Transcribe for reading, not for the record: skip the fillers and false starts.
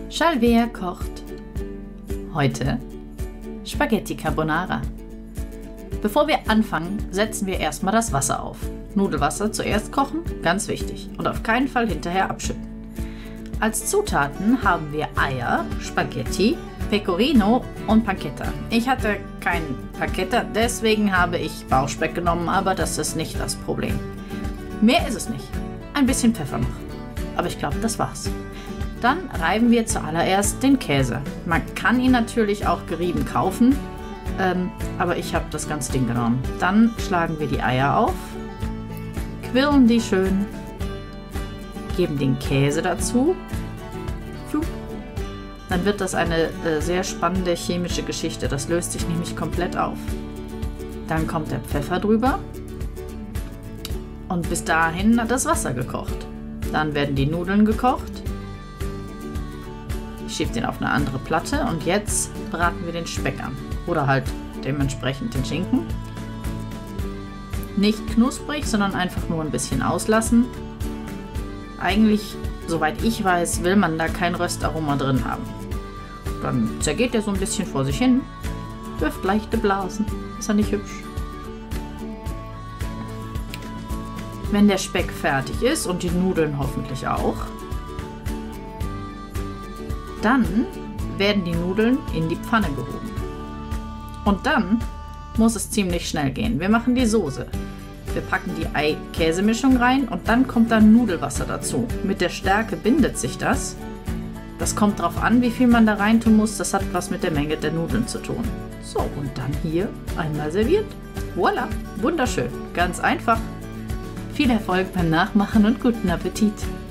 Chalvea kocht. Heute Spaghetti Carbonara. Bevor wir anfangen, setzen wir erstmal das Wasser auf. Nudelwasser zuerst kochen, ganz wichtig. Und auf keinen Fall hinterher abschütten. Als Zutaten haben wir Eier, Spaghetti, Pecorino und Pancetta. Ich hatte keinen Pancetta, deswegen habe ich Bauchspeck genommen, aber das ist nicht das Problem. Mehr ist es nicht. Ein bisschen Pfeffer noch. Aber ich glaube, das war's. Dann reiben wir zuallererst den Käse. Man kann ihn natürlich auch gerieben kaufen, aber ich habe das ganze Ding genommen. Dann schlagen wir die Eier auf, quirlen die schön, geben den Käse dazu. Dann wird das eine sehr spannende chemische Geschichte. Das löst sich nämlich komplett auf. Dann kommt der Pfeffer drüber und bis dahin hat das Wasser gekocht. Dann werden die Nudeln gekocht. Ich schiebe den auf eine andere Platte und jetzt braten wir den Speck an. Oder halt dementsprechend den Schinken. Nicht knusprig, sondern einfach nur ein bisschen auslassen. Eigentlich, soweit ich weiß, will man da kein Röstaroma drin haben. Dann zergeht der so ein bisschen vor sich hin. Wirft leichte Blasen. Ist ja nicht hübsch. Wenn der Speck fertig ist und die Nudeln hoffentlich auch, dann werden die Nudeln in die Pfanne gehoben. Und dann muss es ziemlich schnell gehen. Wir machen die Soße. Wir packen die Ei-Käse-Mischung rein und dann kommt dann Nudelwasser dazu. Mit der Stärke bindet sich das. Das kommt drauf an, wie viel man da rein tun muss. Das hat was mit der Menge der Nudeln zu tun. So, und dann hier einmal serviert. Voila, wunderschön. Ganz einfach. Viel Erfolg beim Nachmachen und guten Appetit.